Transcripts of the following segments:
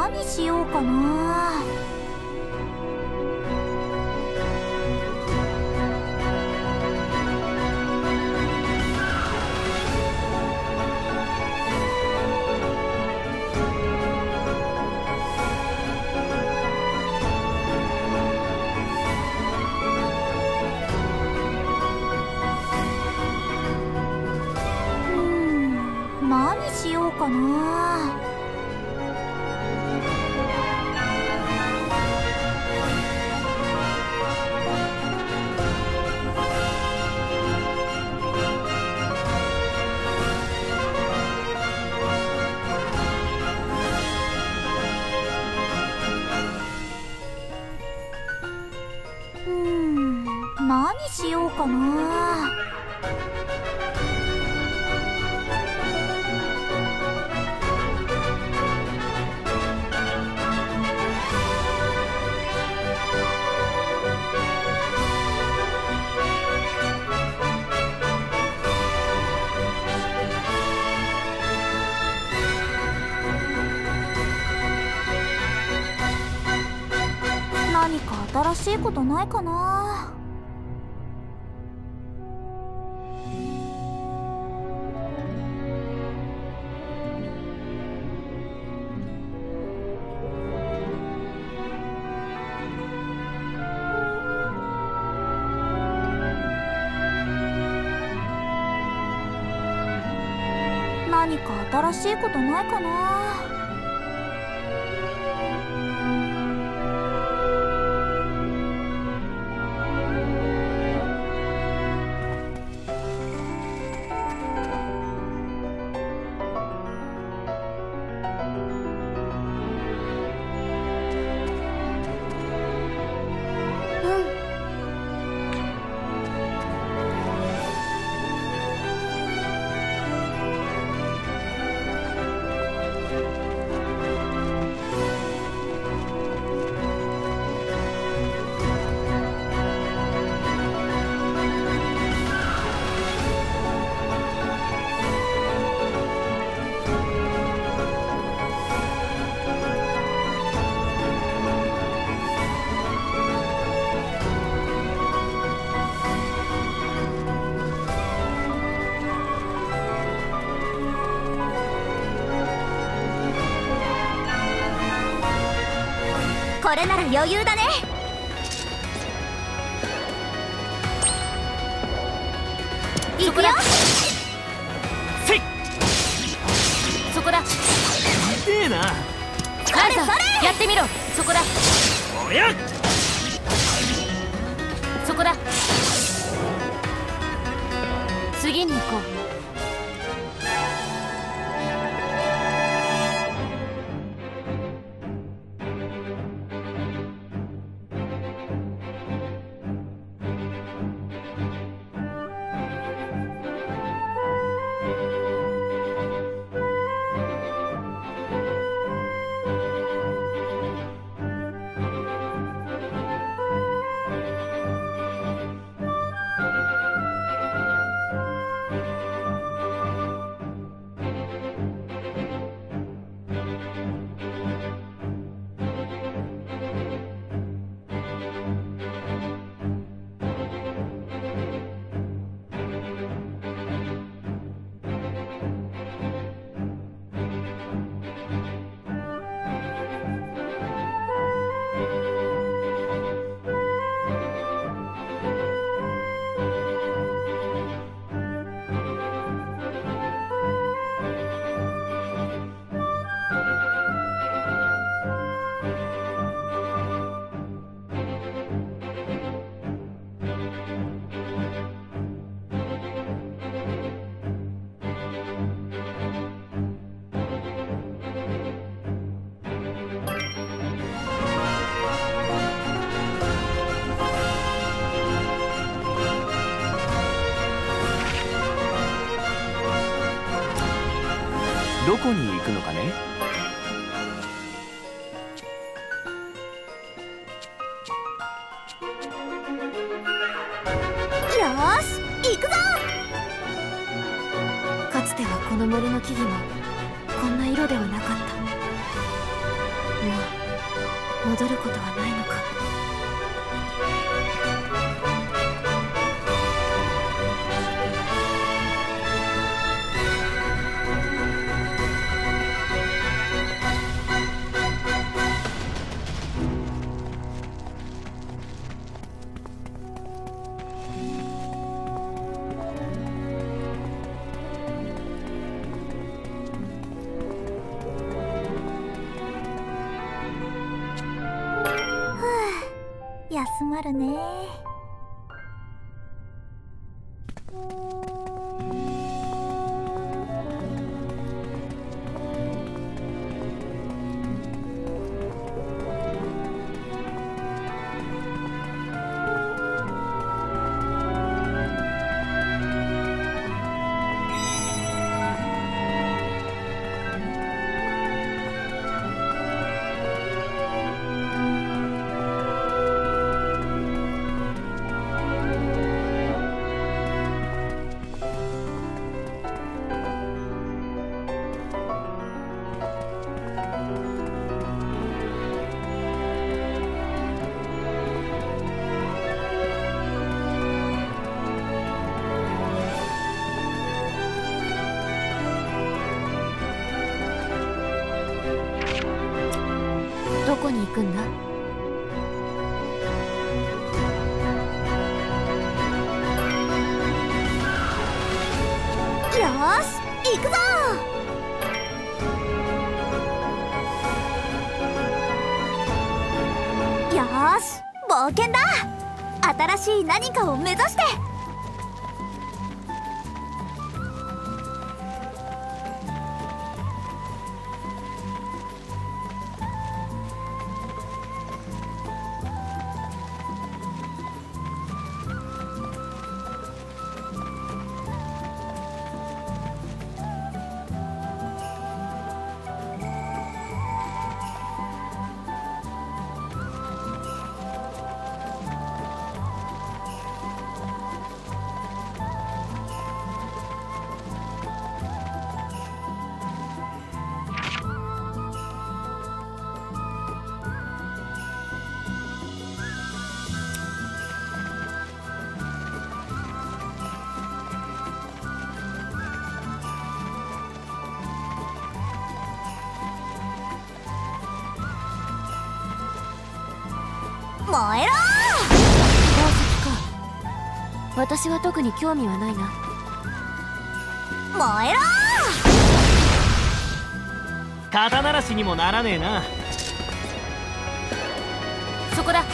何しようかな。何しようかな。何しようかな。何か新しいことないかな。何か新しいことないかな。これなら余裕だね。いくよ。 せい。 そこだ。 痛えな。 それやってみろ。そこだ。 おや。 そこだ。次に行こう。 どこに行くのかね。 よーし行くぞ。 かつてはこの森の木々もこんな色ではなかった。 戻ることはないのか。 休まるね。どこに行くんだ。 よーし行くぞ。よーし冒険だ。新しい何かを目指して。燃えろ。 宝石か。私は特に興味はないな。 燃えろ。 肩慣らしにもならねえな。 そこだ。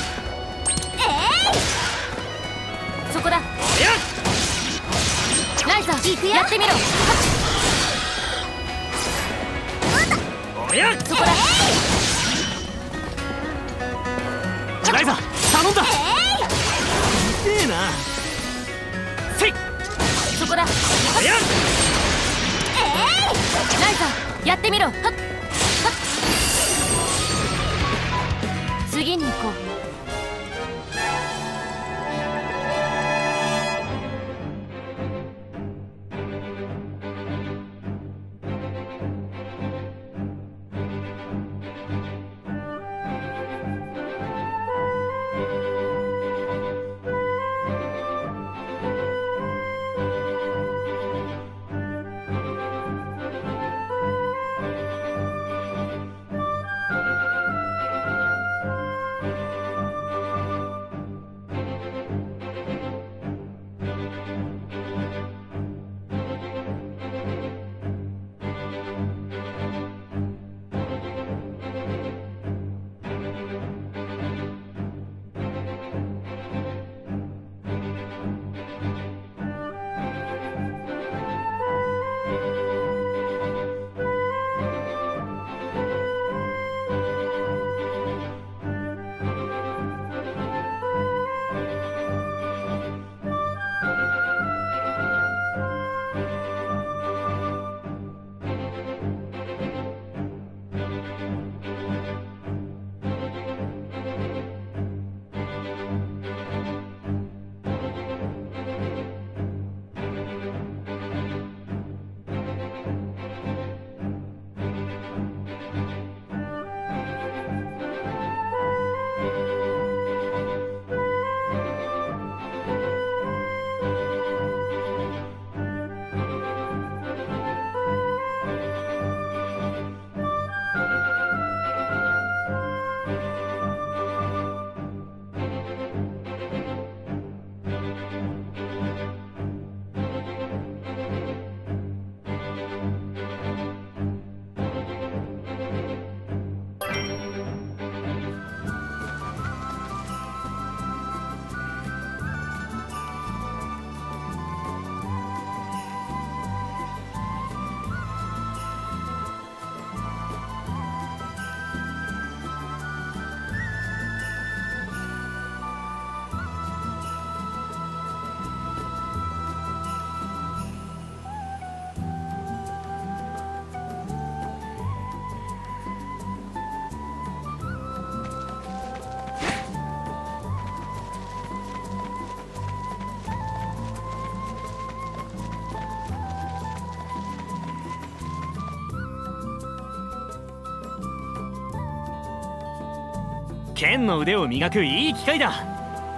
そこだ。ライザーやってみろ。 おやそこだ。 ライザ頼んだ。痛えな。せいそこだ。 おやライザーやってみろ。はっはっ次に行こう。 剣の腕を磨くいい機会だ。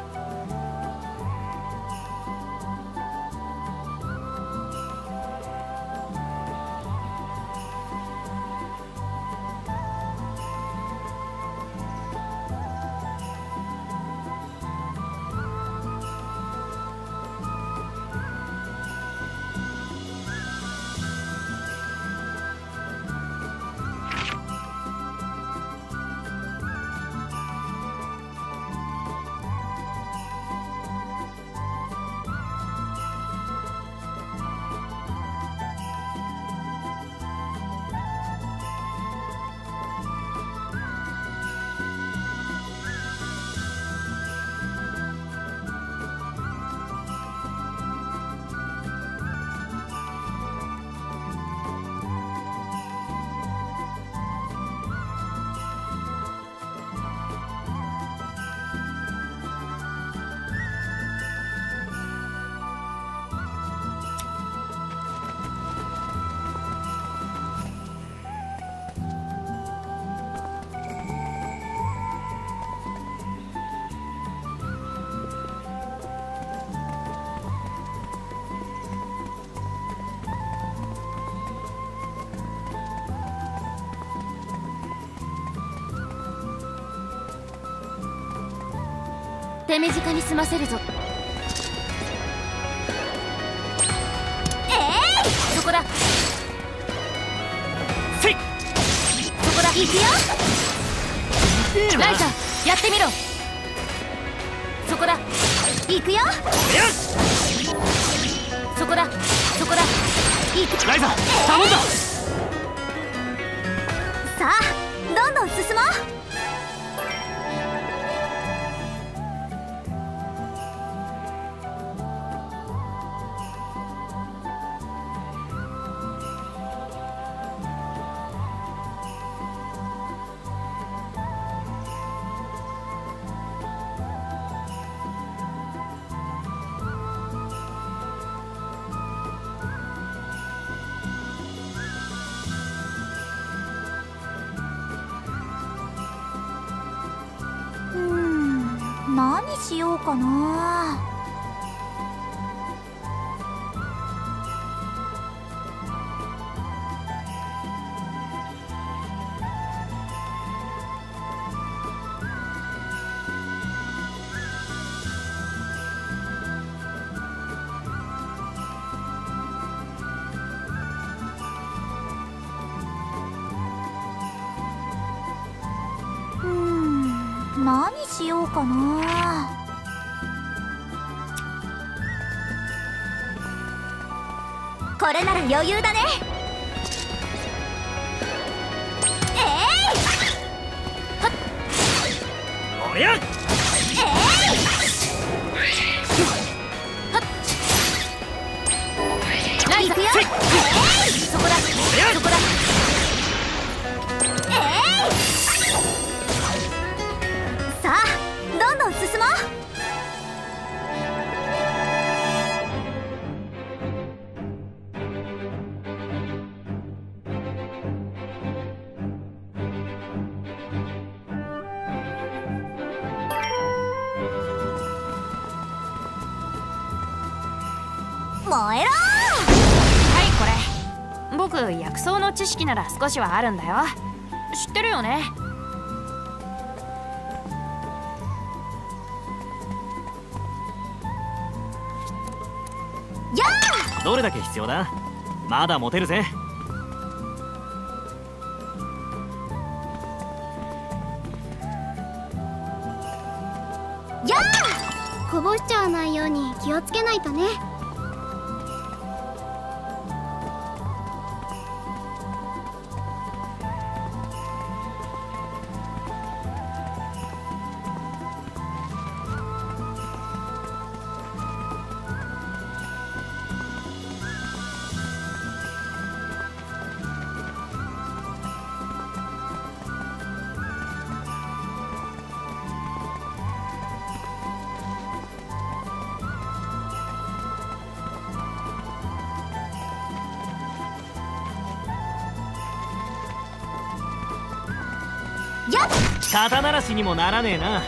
手短に済ませるぞ。そこだ。 せい。 そこだ。行くよ。ライザー、やってみろ。そこだ。行くよ。そこだ。そこだ。行く。 ライザー、頼んだ。 さあどんどん進もう。何しようかな。何しようかな。これなら余裕だね。 おやっ。 ライザー、そこだ。そこだ。 さあどんどん進もう。燃えろ。 はい、これ僕薬草の知識なら少しはあるんだよ。知ってるよね。 やあ。 どれだけ必要だ。まだ持てるぜ。 やあ。 こぼしちゃわないように気をつけないとね。 やっ肩慣らしにもならねえな。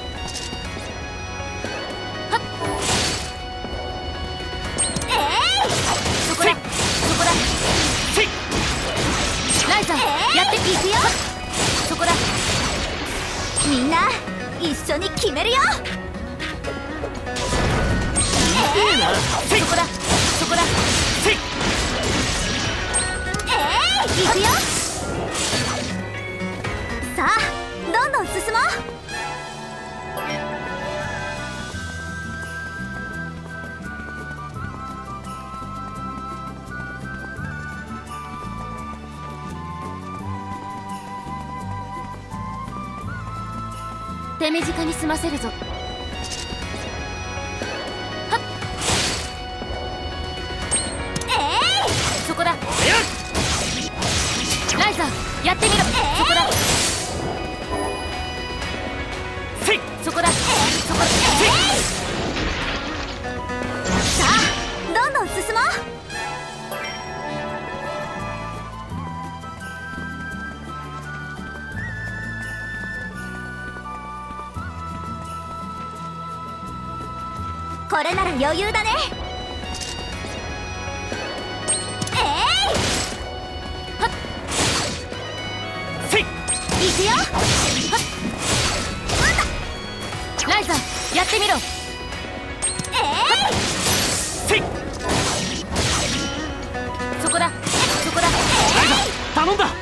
そこだそこだせいライザやっていくよ。そこだみんな一緒に決めるよ。 ええな。せいそこだそこだせいいくよ。さあどんどん進もう。 手短に済ませるぞ。はっそこだライザやってみろ。そこだせいそこだそこださあどんどん進もう。これなら余裕だね。 せいいくよ。 ライザやってみろ。 せいそこだそこだライザ頼んだ。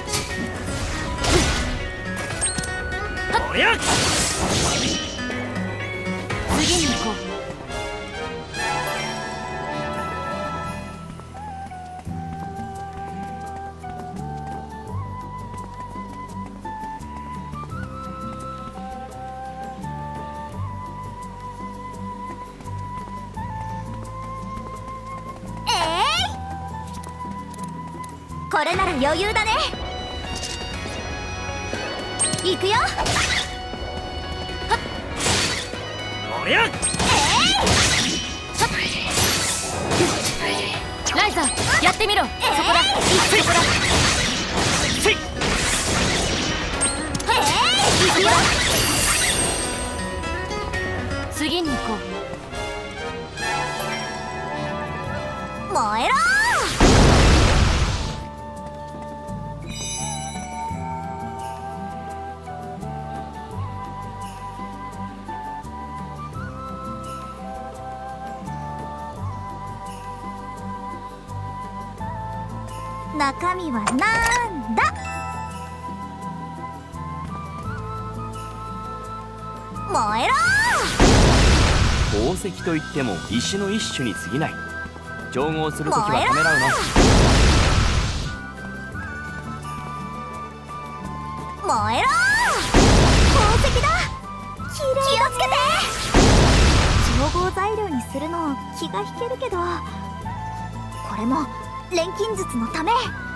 おりゃ次に行こう。 これなら余裕だね。いくよ。 おりゃライザやってみろ。そこだそこだせいいくよ。 次に行こう。 燃えろ中身はなんだ。燃えろ宝石といっても石の一種に過ぎない。調合するときはためらうな。 燃えろ宝石だ。きれいだね。気をつけて。調合材料にするの気が引けるけど、これも錬金術のため。